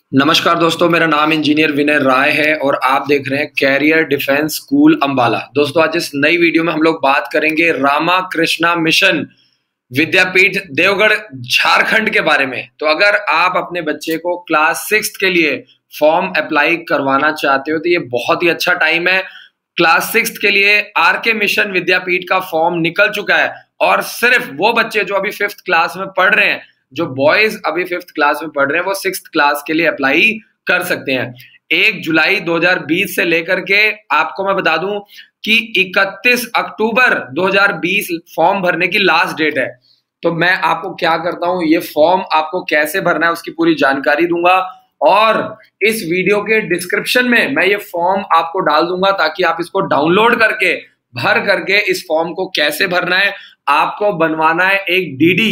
नमस्कार दोस्तों, मेरा नाम इंजीनियर विनय राय है और आप देख रहे हैं कैरियर डिफेंस स्कूल अंबाला। दोस्तों, आज इस नई वीडियो में हम लोग बात करेंगे रामा कृष्णा मिशन विद्यापीठ देवगढ़ झारखंड के बारे में। तो अगर आप अपने बच्चे को क्लास 6 के लिए फॉर्म अप्लाई करवाना चाहते हो तो ये बहुत ही अच्छा टाइम है। क्लास 6 के लिए आरके मिशन विद्यापीठ का फॉर्म निकल चुका है और सिर्फ वो बच्चे जो अभी 5th क्लास में पढ़ रहे हैं, जो बॉयज अभी 5th क्लास में पढ़ रहे हैं, वो 6th क्लास के लिए अप्लाई कर सकते हैं। 1 जुलाई 2020 से लेकर के आपको मैं बता दूं कि 31 अक्टूबर 2020 फॉर्म भरने की लास्ट डेट है। तो मैं आपको क्या करता हूं, ये फॉर्म आपको कैसे भरना है उसकी पूरी जानकारी दूंगा और इस वीडियो के डिस्क्रिप्शन में मैं ये फॉर्म आपको डाल दूंगा ताकि आप इसको डाउनलोड करके भर करके इस फॉर्म को कैसे भरना है। आपको बनवाना है एक डीडी,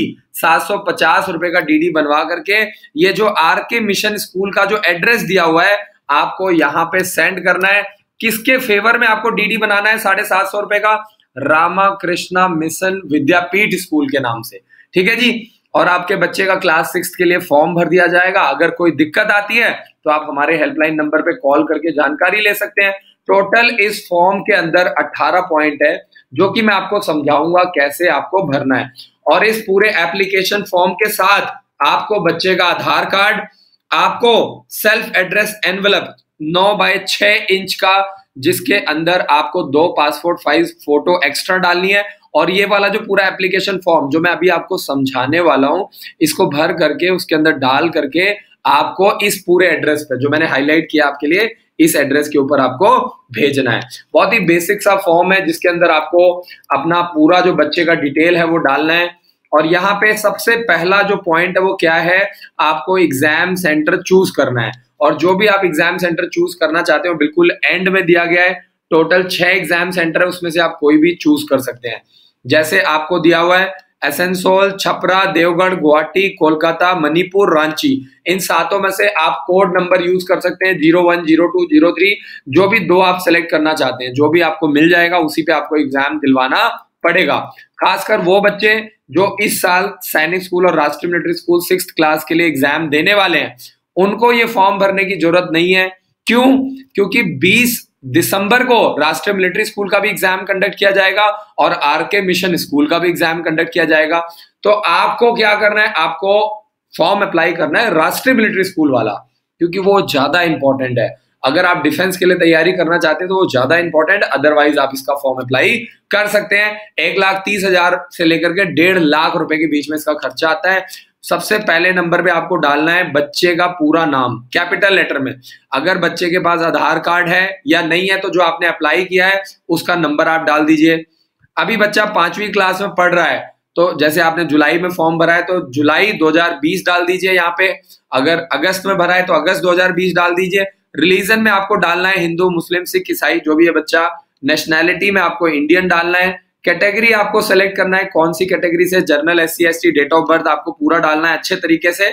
750 रुपए का डीडी बनवा करके ये जो आरके मिशन स्कूल का जो एड्रेस दिया हुआ है आपको यहाँ पे सेंड करना है। किसके फेवर में आपको डीडी बनाना है 750 रुपए का? रामा कृष्णा मिशन विद्यापीठ स्कूल के नाम से, ठीक है जी। और आपके बच्चे का क्लास 6 के लिए फॉर्म भर दिया जाएगा। अगर कोई दिक्कत आती है तो आप हमारे हेल्पलाइन नंबर पे कॉल करके जानकारी ले सकते हैं। टोटल इस फॉर्म के अंदर 18 पॉइंट है जो कि मैं आपको समझाऊंगा कैसे आपको भरना है। और इस पूरे एप्लीकेशन फॉर्म के साथ आपको बच्चे का आधार कार्ड, आपको self address envelope 9 by 6 inch का जिसके अंदर आपको 2 पासपोर्ट साइज फोटो एक्स्ट्रा डालनी है। और ये वाला जो पूरा एप्लीकेशन फॉर्म जो मैं अभी आपको समझाने वाला हूं, इसको भर करके उसके अंदर डाल करके आपको इस पूरे एड्रेस पे जो मैंने हाईलाइट किया आपके लिए, इस एड्रेस के ऊपर आपको भेजना है। बहुत ही बेसिक सा फॉर्म है जिसके अंदर आपको अपना पूरा जो बच्चे का डिटेल है वो डालना है। और यहाँ पे सबसे पहला जो पॉइंट है वो क्या है, आपको एग्जाम सेंटर चूज करना है। और जो भी आप एग्जाम सेंटर चूज करना चाहते हो बिल्कुल एंड में दिया गया है। टोटल 6 एग्जाम सेंटर है, उसमें से आप कोई भी चूज कर सकते हैं। जैसे आपको दिया हुआ है एसेंसोल, छपरा, देवगढ़, गुवाहाटी, कोलकाता, मणिपुर, रांची। इन सातों में से आप कोड नंबर यूज कर सकते हैं 01, 02, 03, जो भी 2 आप सेलेक्ट करना चाहते हैं, जो भी आपको मिल जाएगा उसी पे आपको एग्जाम दिलवाना पड़ेगा। खासकर वो बच्चे जो इस साल सैनिक स्कूल और राष्ट्रीय मिलिट्री स्कूल 6th क्लास के लिए एग्जाम देने वाले हैं, उनको ये फॉर्म भरने की जरूरत नहीं है। क्यों? क्योंकि 20 दिसंबर को राष्ट्रीय मिलिट्री स्कूल का भी एग्जाम कंडक्ट किया जाएगा और आरके मिशन स्कूल का भी एग्जाम कंडक्ट किया जाएगा। तो आपको क्या करना है, आपको फॉर्म अप्लाई करना है राष्ट्रीय मिलिट्री स्कूल वाला, क्योंकि वो ज्यादा इंपॉर्टेंट है। अगर आप डिफेंस के लिए तैयारी करना चाहते हैं तो वो ज्यादा इंपॉर्टेंट, अदरवाइज आप इसका फॉर्म अप्लाई कर सकते हैं। 1,30,000 से लेकर के 1.5 लाख रुपए के बीच में इसका खर्चा आता है। सबसे पहले नंबर पे आपको डालना है बच्चे का पूरा नाम कैपिटल लेटर में। अगर बच्चे के पास आधार कार्ड है या नहीं है तो जो आपने अप्लाई किया है उसका नंबर आप डाल दीजिए। अभी बच्चा 5वीं क्लास में पढ़ रहा है तो जैसे आपने जुलाई में फॉर्म भरा है तो जुलाई 2020 डाल दीजिए यहाँ पे। अगर अगस्त में भरा है तो अगस्त 2020 डाल दीजिए। रिलीजन में आपको डालना है हिंदू, मुस्लिम, सिख, ईसाई, जो भी है बच्चा। नेशनैलिटी में आपको इंडियन डालना है। कैटेगरी आपको सेलेक्ट करना है कौन सी कैटेगरी से, general, SC ST, date of birth आपको पूरा डालना है अच्छे तरीके से।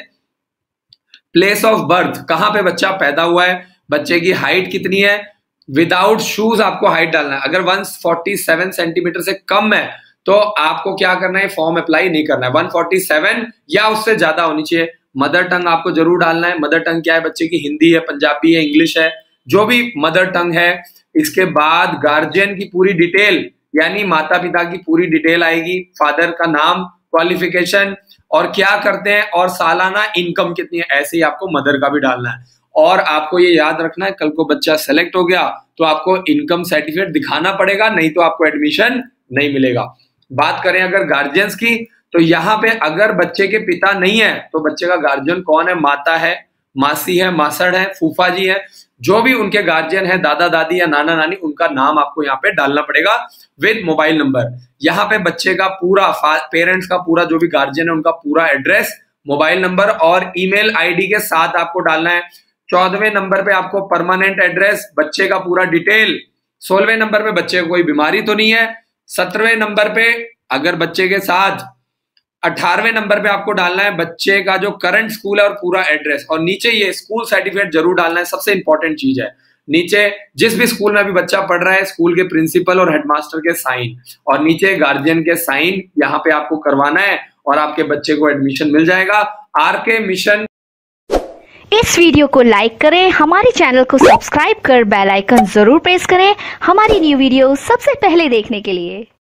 प्लेस ऑफ बर्थ, कहां पे बच्चा पैदा हुआ है, बच्चे की हाइट कितनी है, विदाउट शूज आपको हाइट डालना है। अगर 147 सेंटीमीटर से कम है तो आपको क्या करना है, फॉर्म अप्लाई नहीं करना है। 147 या उससे ज्यादा होनी चाहिए। मदर टंग आपको जरूर डालना है। मदर टंग क्या है बच्चे की? हिंदी है, पंजाबी है, इंग्लिश है, जो भी मदर टंग है। इसके बाद गार्जियन की पूरी डिटेल यानी माता पिता की पूरी डिटेल आएगी, फादर का नाम, क्वालिफिकेशन और क्या करते हैं और सालाना इनकम कितनी है, ऐसे ही आपको मदर का भी डालना है। और आपको ये याद रखना है कल को बच्चा सेलेक्ट हो गया तो आपको इनकम सर्टिफिकेट दिखाना पड़ेगा, नहीं तो आपको एडमिशन नहीं मिलेगा। बात करें अगर गार्जियंस की तो यहाँ पे अगर बच्चे के पिता नहीं है तो बच्चे का गार्जियन कौन है? माता है, मासी है, मासड़ है, फूफा जी है, जो भी उनके गार्जियन है, दादा दादी या नाना नानी, उनका नाम आपको यहाँ पे डालना पड़ेगा विद मोबाइल नंबर। यहाँ पे बच्चे का पूरा, पेरेंट्स का पूरा, जो भी गार्जियन है उनका पूरा एड्रेस, मोबाइल नंबर और ईमेल आईडी के साथ आपको डालना है। 14वें नंबर पे आपको परमानेंट एड्रेस, बच्चे का पूरा डिटेल। 16वें नंबर पे बच्चे को कोई बीमारी तो नहीं है। 17वें नंबर पे अगर बच्चे के साथ 18वें नंबर पे आपको डालना है बच्चे का जो करंट स्कूल है और पूरा एड्रेस। और नीचे ये स्कूल सर्टिफिकेट जरूर डालना है, सबसे इंपॉर्टेंट चीज है। नीचे जिस भी स्कूल में अभी बच्चा पढ़ रहा है स्कूल के प्रिंसिपल और हेडमास्टर के साइन और नीचे गार्जियन के साइन यहाँ पे आपको करवाना है और आपके बच्चे को एडमिशन मिल जाएगा। आरके मिशन इस वीडियो को लाइक करें, हमारे चैनल को सब्सक्राइब कर बेल आइकन जरूर प्रेस करें हमारी न्यू वीडियो सबसे पहले देखने के लिए।